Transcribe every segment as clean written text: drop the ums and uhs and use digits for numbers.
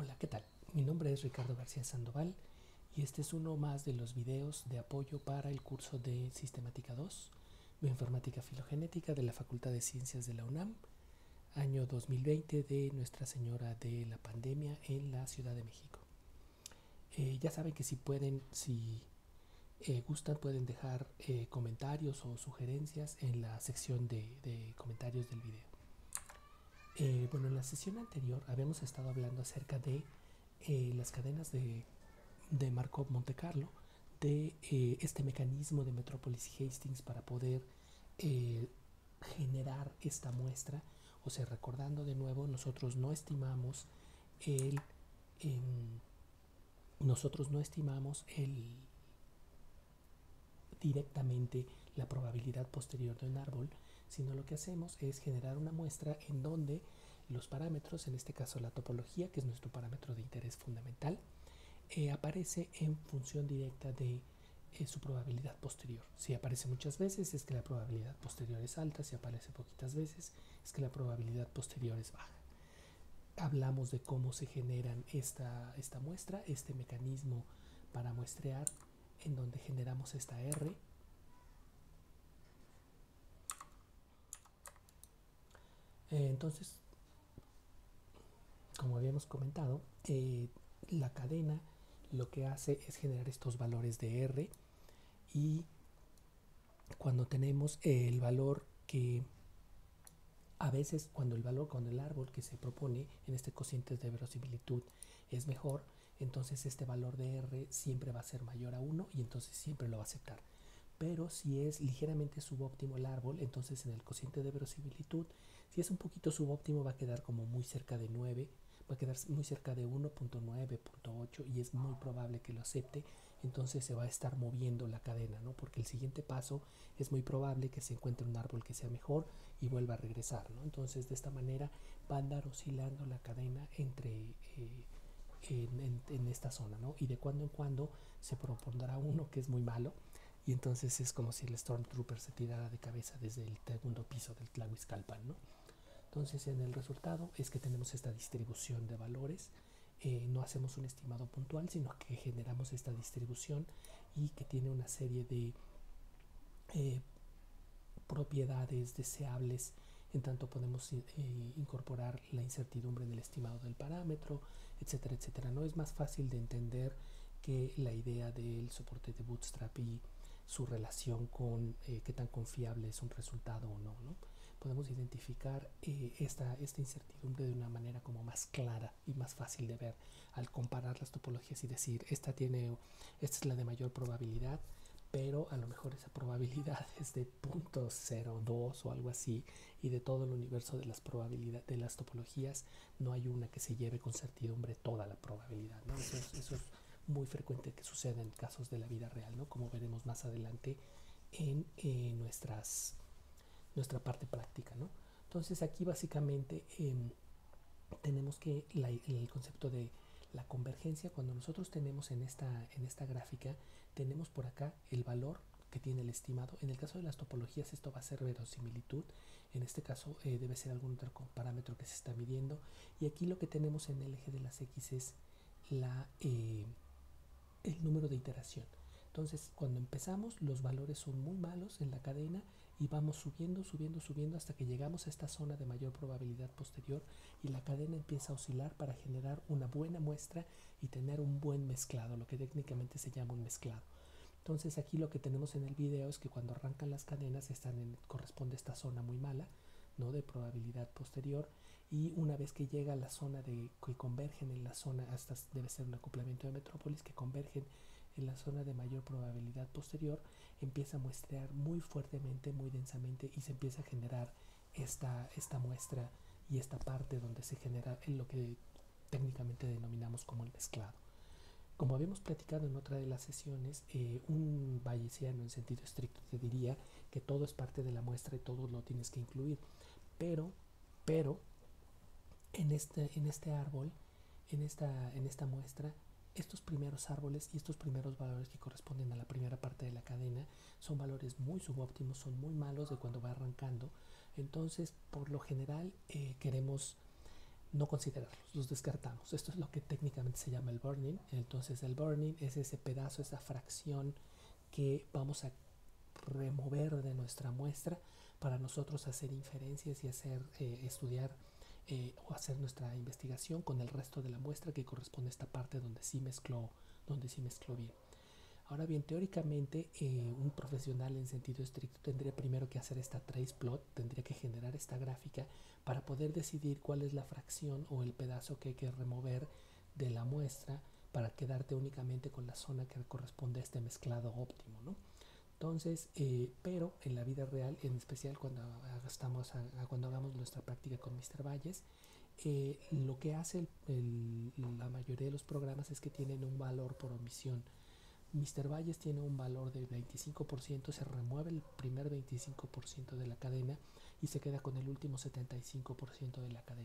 Hola, ¿qué tal? Mi nombre es Ricardo García Sandoval y este es uno más de los videos de apoyo para el curso de Sistemática 2, Bioinformática Filogenética de la Facultad de Ciencias de la UNAM, año 2020 de Nuestra Señora de la Pandemia en la Ciudad de México. Ya saben que si pueden, si gustan, pueden dejar comentarios o sugerencias en la sección de comentarios del video. Bueno, en la sesión anterior habíamos estado hablando acerca de las cadenas de Markov Monte Carlo, de este mecanismo de Metropolis y Hastings para poder generar esta muestra. O sea, recordando de nuevo, nosotros no estimamos directamente la probabilidad posterior de un árbol, sino lo que hacemos es generar una muestra en donde los parámetros, en este caso la topología, que es nuestro parámetro de interés fundamental, aparece en función directa de su probabilidad posterior. Si aparece muchas veces es que la probabilidad posterior es alta, si aparece poquitas veces es que la probabilidad posterior es baja. Hablamos de cómo se generan esta muestra, este mecanismo para muestrear, en donde generamos esta R. Entonces, como habíamos comentado, la cadena lo que hace es generar estos valores de R, y cuando tenemos el valor que a veces cuando el árbol que se propone en este cociente de verosimilitud es mejor, entonces este valor de R siempre va a ser mayor a 1 y entonces siempre lo va a aceptar. Pero si es ligeramente subóptimo el árbol, entonces en el cociente de verosimilitud, si es un poquito subóptimo, va a quedar como muy cerca de 9, va a quedar muy cerca de 1.9, 0.8, y es muy probable que lo acepte. Entonces se va a estar moviendo la cadena, ¿no? Porque el siguiente paso es muy probable que se encuentre un árbol que sea mejor y vuelva a regresar, ¿no? Entonces de esta manera va a andar oscilando la cadena entre en esta zona, ¿no? Y de cuando en cuando se propondrá uno que es muy malo, y entonces es como si el Stormtrooper se tirara de cabeza desde el segundo piso del Tlahuizcalpan, ¿no? Entonces en el resultado es que tenemos esta distribución de valores. No hacemos un estimado puntual, sino que generamos esta distribución y que tiene una serie de propiedades deseables, en tanto podemos incorporar la incertidumbre en el estimado del parámetro, etcétera, etcétera. No es más fácil de entender que la idea del soporte de Bootstrap y su relación con qué tan confiable es un resultado o no, ¿no? Podemos identificar esta incertidumbre de una manera como más clara y más fácil de ver al comparar las topologías y decir, esta es la de mayor probabilidad, pero a lo mejor esa probabilidad es de 0.02 o algo así, y de todo el universo de las probabilidades de las topologías no hay una que se lleve con certidumbre toda la probabilidad, ¿no? Eso es muy frecuente que suceda en casos de la vida real, ¿no? Como veremos más adelante en nuestra parte práctica, ¿no? Entonces aquí básicamente tenemos que el concepto de la convergencia. Cuando nosotros tenemos en esta gráfica, tenemos por acá el valor que tiene el estimado. En el caso de las topologías esto va a ser verosimilitud, en este caso debe ser algún otro parámetro que se está midiendo, y aquí lo que tenemos en el eje de las X es el número de iteración. Entonces cuando empezamos los valores son muy malos en la cadena y vamos subiendo, subiendo, subiendo hasta que llegamos a esta zona de mayor probabilidad posterior, y la cadena empieza a oscilar para generar una buena muestra y tener un buen mezclado, lo que técnicamente se llama un mezclado. Entonces aquí lo que tenemos en el video es que cuando arrancan las cadenas corresponde a esta zona muy mala, ¿no? De probabilidad posterior, y una vez que llega a la zona que convergen en la zona, hasta debe ser un acoplamiento de Metrópolis, que convergen en la zona de mayor probabilidad posterior, empieza a muestrear muy fuertemente, muy densamente, y se empieza a generar esta muestra y esta parte donde se genera lo que técnicamente denominamos como el mezclado. Como habíamos platicado en otra de las sesiones, un bayesiano en sentido estricto te diría que todo es parte de la muestra y todo lo tienes que incluir, pero en este árbol, en esta muestra, estos primeros árboles y estos primeros valores que corresponden a la primera parte de la cadena son valores muy subóptimos, son muy malos de cuando va arrancando. Entonces, por lo general, queremos no considerarlos, los descartamos. Esto es lo que técnicamente se llama el burn-in. Entonces el burn-in es ese pedazo, esa fracción que vamos a remover de nuestra muestra para nosotros hacer inferencias y hacer estudiar o hacer nuestra investigación con el resto de la muestra que corresponde a esta parte donde sí mezcló bien. Ahora bien, teóricamente un profesional en sentido estricto tendría primero que hacer esta trace plot, tendría que generar esta gráfica para poder decidir cuál es la fracción o el pedazo que hay que remover de la muestra para quedarte únicamente con la zona que corresponde a este mezclado óptimo, ¿no? Entonces, pero en la vida real, en especial cuando hagamos nuestra práctica con Mr. Valles, lo que hace la mayoría de los programas es que tienen un valor por omisión. Mr. Valles tiene un valor de 25%, se remueve el primer 25% de la cadena y se queda con el último 75% de la cadena.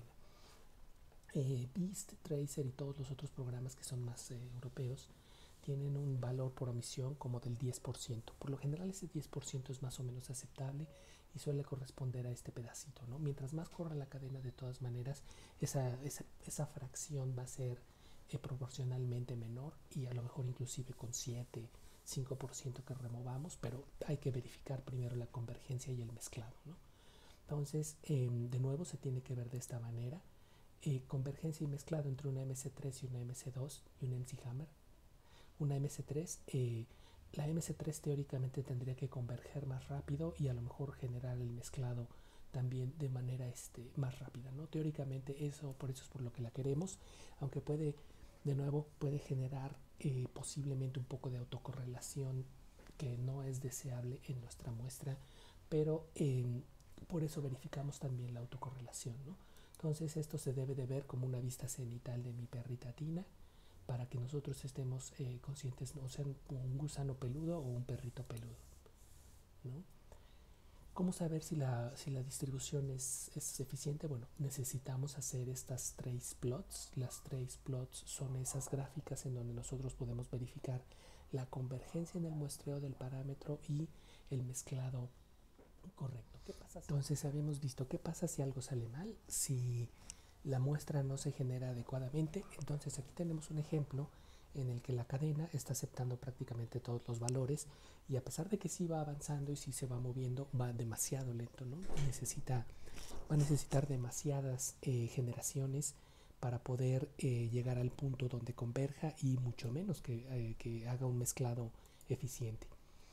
Beast, Tracer y todos los otros programas que son más europeos tienen un valor por omisión como del 10%. Por lo general ese 10% es más o menos aceptable y suele corresponder a este pedacito, ¿no? Mientras más corra la cadena, de todas maneras, esa fracción va a ser proporcionalmente menor y a lo mejor inclusive con 7, 5% que removamos, pero hay que verificar primero la convergencia y el mezclado, ¿no? Entonces, de nuevo se tiene que ver de esta manera. Convergencia y mezclado entre una MC3 y una MC2 y un MC Hammer. Una MC3, la MC3 teóricamente tendría que converger más rápido y a lo mejor generar el mezclado también de manera más rápida, ¿no? Teóricamente por eso es por lo que la queremos, aunque de nuevo puede generar posiblemente un poco de autocorrelación que no es deseable en nuestra muestra, pero por eso verificamos también la autocorrelación, ¿no? Entonces esto se debe de ver como una vista cenital de mi perrita Tina, para que nosotros estemos conscientes, no sea un gusano peludo o un perrito peludo, ¿no? ¿Cómo saber si la distribución es eficiente? Bueno, necesitamos hacer estas trace plots. Las trace plots son esas gráficas en donde nosotros podemos verificar la convergencia en el muestreo del parámetro y el mezclado correcto. ¿Qué pasa? Entonces habíamos visto qué pasa si algo sale mal, si la muestra no se genera adecuadamente. Entonces aquí tenemos un ejemplo en el que la cadena está aceptando prácticamente todos los valores y a pesar de que sí va avanzando y sí se va moviendo, va demasiado lento, ¿no? Va a necesitar demasiadas generaciones para poder llegar al punto donde converja y mucho menos que haga un mezclado eficiente.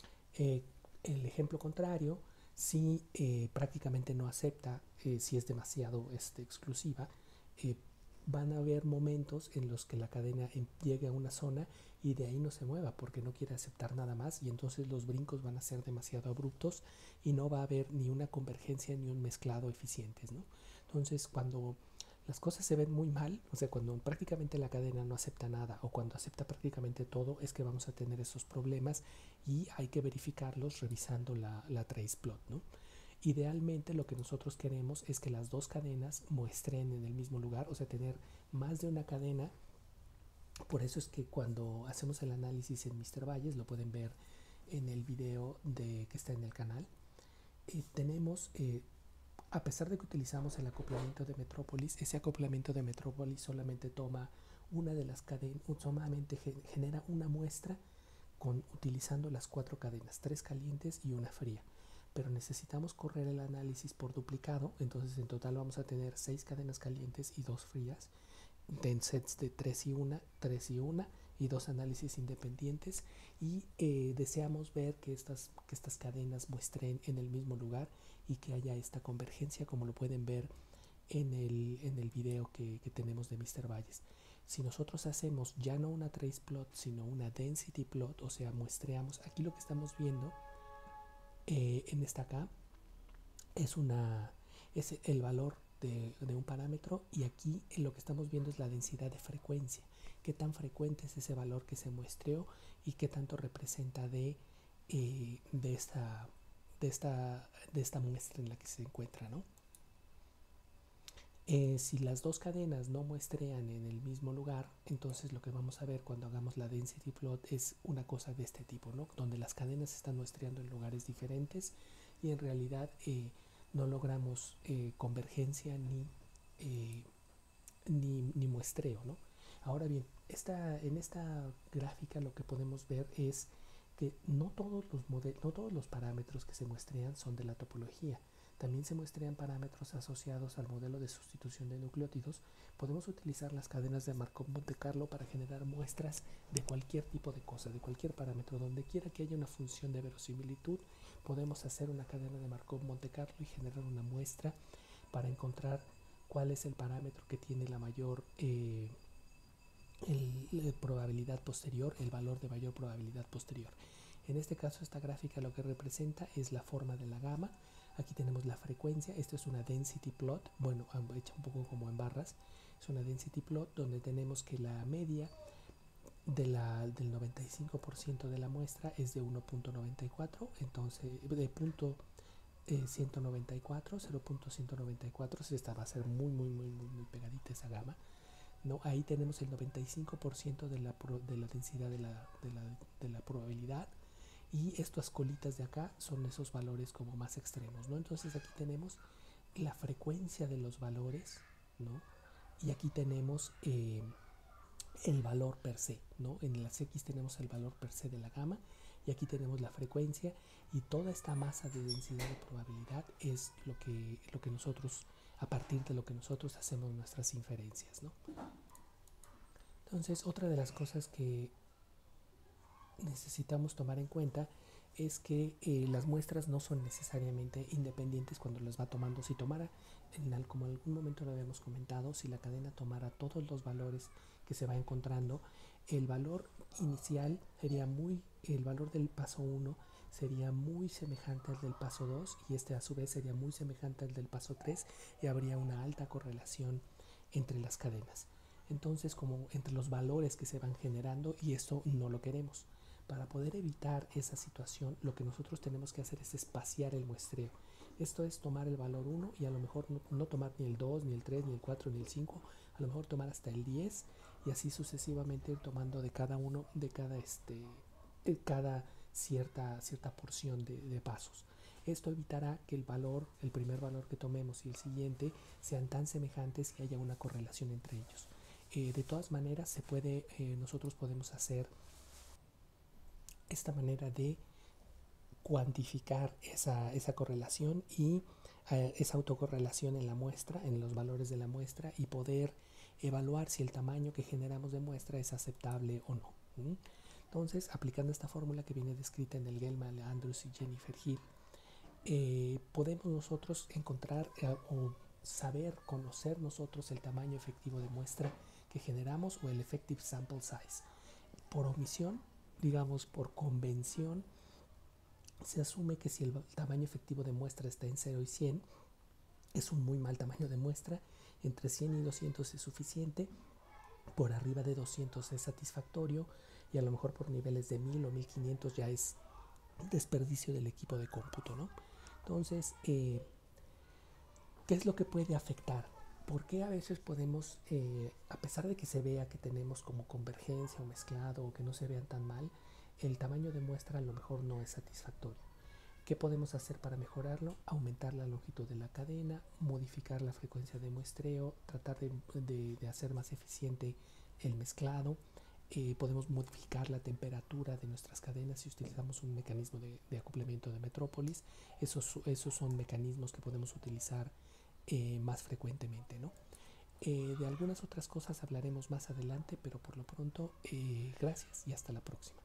El ejemplo contrario, si prácticamente no acepta, si es demasiado exclusiva, van a haber momentos en los que la cadena llegue a una zona y de ahí no se mueva porque no quiere aceptar nada más y entonces los brincos van a ser demasiado abruptos y no va a haber ni una convergencia ni un mezclado eficientes, ¿no? Entonces cuando las cosas se ven muy mal, o sea, cuando prácticamente la cadena no acepta nada o cuando acepta prácticamente todo, es que vamos a tener esos problemas y hay que verificarlos revisando la trace plot, ¿no? Idealmente lo que nosotros queremos es que las dos cadenas muestren en el mismo lugar, o sea, tener más de una cadena. Por eso es que cuando hacemos el análisis en Mr. Valles, lo pueden ver en el video que está en el canal, tenemos, a pesar de que utilizamos el acoplamiento de Metrópolis, ese acoplamiento de Metrópolis solamente toma una de las cadenas, solamente genera una muestra utilizando las 4 cadenas, 3 calientes y una fría. Pero necesitamos correr el análisis por duplicado, entonces en total vamos a tener 6 cadenas calientes y 2 frías, en sets de 3 y 1, 3 y 1 y 2 análisis independientes y deseamos ver que estas cadenas muestren en el mismo lugar y que haya esta convergencia como lo pueden ver en el video que tenemos de Mr. Valles. Si nosotros hacemos ya no una trace plot sino una density plot, o sea muestreamos, aquí lo que estamos viendo en esta acá es el valor de un parámetro y aquí lo que estamos viendo es la densidad de frecuencia, qué tan frecuente es ese valor que se muestreó y qué tanto representa de esta muestra en la que se encuentra, ¿no? Si las dos cadenas no muestrean en el mismo lugar, entonces lo que vamos a ver cuando hagamos la density plot es una cosa de este tipo, ¿no? Donde las cadenas están muestreando en lugares diferentes y en realidad no logramos convergencia ni muestreo, ¿no? Ahora bien, en esta gráfica lo que podemos ver es que no todos los parámetros que se muestrean son de la topología. También se muestrean parámetros asociados al modelo de sustitución de nucleótidos. Podemos utilizar las cadenas de Markov-Monte Carlo para generar muestras de cualquier tipo de cosa, de cualquier parámetro. Donde quiera que haya una función de verosimilitud, podemos hacer una cadena de Markov-Monte Carlo y generar una muestra para encontrar cuál es el parámetro que tiene la mayor probabilidad posterior, el valor de mayor probabilidad posterior. En este caso, esta gráfica lo que representa es la forma de la gama. Aquí tenemos la frecuencia. Esto es una density plot, bueno, hecha un poco como en barras. Es una density plot donde tenemos que la media del 95% de la muestra es de 1.94, entonces de punto 194, 0.194, esta va a ser muy pegadita esa gama, ¿no? Ahí tenemos el 95% de la densidad de la probabilidad, y estas colitas de acá son esos valores como más extremos, ¿no? Entonces aquí tenemos la frecuencia de los valores, ¿no? Y aquí tenemos el valor per se, ¿no? En las X tenemos el valor per se de la gama, y aquí tenemos la frecuencia, y toda esta masa de densidad de probabilidad es lo que nosotros, a partir de lo que nosotros hacemos nuestras inferencias, ¿no? Entonces, otra de las cosas que necesitamos tomar en cuenta es que las muestras no son necesariamente independientes cuando las va tomando. Si tomara, como en algún momento lo habíamos comentado, si la cadena tomara todos los valores que se va encontrando, el valor inicial sería el valor del paso 1 sería muy semejante al del paso 2, y este a su vez sería muy semejante al del paso 3, y habría una alta correlación entre las cadenas. Entonces, como entre los valores que se van generando, y esto no lo queremos. Para poder evitar esa situación, lo que nosotros tenemos que hacer es espaciar el muestreo. Esto es tomar el valor 1 y a lo mejor no tomar ni el 2, ni el 3, ni el 4, ni el 5, a lo mejor tomar hasta el 10, y así sucesivamente ir tomando de cada uno, de cada cierta porción de pasos. Esto evitará que el primer valor que tomemos y el siguiente sean tan semejantes y haya una correlación entre ellos. De todas maneras, nosotros podemos hacer esta manera de cuantificar esa correlación y esa autocorrelación en la muestra, en los valores de la muestra, y poder evaluar si el tamaño que generamos de muestra es aceptable o no. Entonces, aplicando esta fórmula que viene descrita en el Gell-Mann, Andrews y Jennifer Hill, podemos nosotros encontrar o conocer nosotros el tamaño efectivo de muestra que generamos, o el effective sample size. Por omisión, digamos por convención, se asume que si el tamaño efectivo de muestra está en 0 y 100, es un muy mal tamaño de muestra. Entre 100 y 200 es suficiente, por arriba de 200 es satisfactorio, y a lo mejor por niveles de 1000 o 1500 ya es desperdicio del equipo de cómputo, ¿no? Entonces, ¿qué es lo que puede afectar? ¿Por qué a veces podemos, a pesar de que se vea que tenemos como convergencia o mezclado, o que no se vean tan mal, el tamaño de muestra a lo mejor no es satisfactorio? ¿Qué podemos hacer para mejorarlo? Aumentar la longitud de la cadena, modificar la frecuencia de muestreo, tratar de hacer más eficiente el mezclado. Podemos modificar la temperatura de nuestras cadenas si utilizamos un mecanismo de acoplamiento de Metrópolis. Esos son mecanismos que podemos utilizar más frecuentemente, ¿no? De algunas otras cosas hablaremos más adelante, pero por lo pronto, gracias y hasta la próxima.